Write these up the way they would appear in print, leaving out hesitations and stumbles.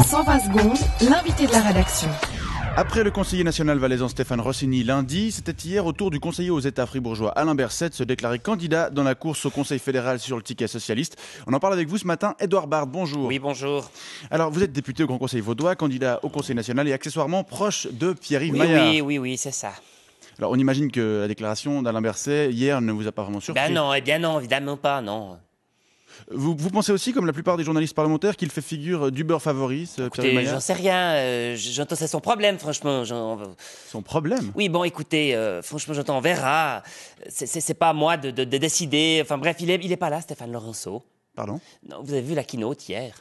120 secondes, l'invité de la rédaction. Après le conseiller national valaisan Stéphane Rossini lundi, c'était hier au tour du conseiller aux États fribourgeois Alain Berset de se déclarer candidat dans la course au Conseil fédéral sur le ticket socialiste. On en parle avec vous ce matin. Édouard Bard, bonjour. Oui, bonjour. Alors, vous êtes député au Grand Conseil vaudois, candidat au Conseil national et accessoirement proche de Pierre-Yves Maillard. Oui, c'est ça. Alors, on imagine que la déclaration d'Alain Berset hier ne vous a pas vraiment surpris. Ben non, évidemment pas, non. Vous pensez aussi, comme la plupart des journalistes parlementaires, qu'il fait figure d'Uber favori, Pierre-Yves Maillard? J'en sais rien. J'entends c'est son problème, franchement. Son problème? Oui, bon, écoutez, franchement, j'entends, on verra. C'est pas à moi de décider. Enfin bref, il est pas là, Stéphane Laurenceau. Pardon? Non, vous avez vu la keynote hier?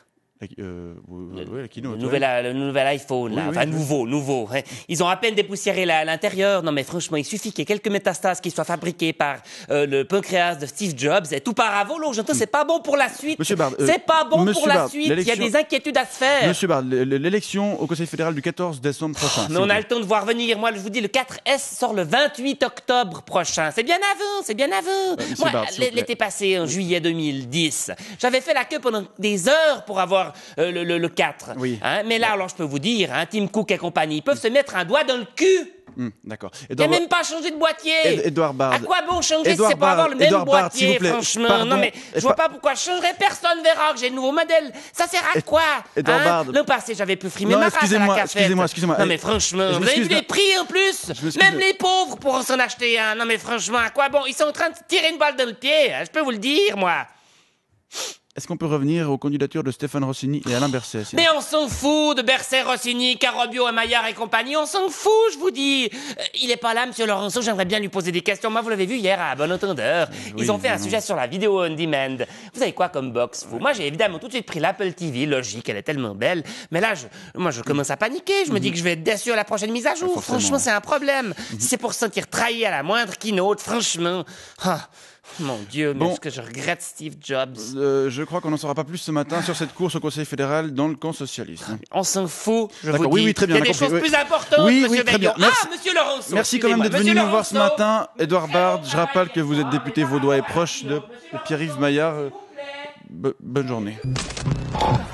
La keynote, le nouvel iPhone, là. Oui, Enfin, nouveau. Hein. Ils ont à peine dépoussiéré l'intérieur. Non, mais franchement, il suffit qu'il y ait quelques métastases qui soient fabriquées par le pancréas de Steve Jobs. Et tout part à volo. J'entends, c'est pas bon pour la suite. Monsieur Bard, c'est pas bon pour la Bard, suite. Il y a des inquiétudes à se faire. Monsieur Bard, l'élection au Conseil fédéral du 14 décembre prochain. Mais on a le temps de voir venir. Moi, je vous dis, le 4S sort le 28 octobre prochain. C'est bien avant. Moi, Bard, l'été passé, en juillet 2010, j'avais fait la queue pendant des heures pour avoir le 4. Oui. Hein, mais là, alors, je peux vous dire, Tim Cook et compagnie, ils peuvent se mettre un doigt dans le cul. D'accord. Il n'y a même pas changé de boîtier. Édouard Bard. À quoi bon changer si c'est pour avoir le même boîtier, franchement? Pardon. Non, mais je vois pas pourquoi je changerais. Personne verra que j'ai le nouveau modèle. Ça sert à quoi? Édouard Bard. L'an passé, j'avais pu frimer ma race à la cafette. Excusez-moi. Non, mais franchement, vous avez vu les prix en plus? Même les pauvres pourront s'en acheter un. Non, mais franchement, à quoi bon? Ils sont en train de tirer une balle dans le pied. Je peux vous le dire, moi. Est-ce qu'on peut revenir aux candidatures de Stéphane Rossini et Alain Berset? Mais on s'en fout de Berset, Rossini, Carobio et Maillard et compagnie. On s'en fout, je vous dis. Il est pas là, monsieur Laurenceau. J'aimerais bien lui poser des questions. Moi, vous l'avez vu hier à Bon Entendeur. Ils ont fait un sujet sur la vidéo on demand. Vous avez quoi comme box, vous? Moi, j'ai évidemment tout de suite pris l'Apple TV. Logique, elle est tellement belle. Mais là, je commence à paniquer. Je me dis que je vais être déçu à la prochaine mise à jour. Franchement, c'est un problème. Si c'est pour se sentir trahi à la moindre keynote, franchement... Mon Dieu, mais est-ce que je regrette Steve Jobs? Je crois qu'on n'en saura pas plus ce matin sur cette course au Conseil fédéral dans le camp socialiste. On s'en fout, je vous dis. Oui, très bien. Il y a des choses plus importantes, monsieur très bien. Veillon. Monsieur Laurenceau. Merci quand même d'être venu nous voir ce matin. Édouard Bard, je rappelle que vous êtes député vaudois et proche de Pierre-Yves Maillard. Bonne journée.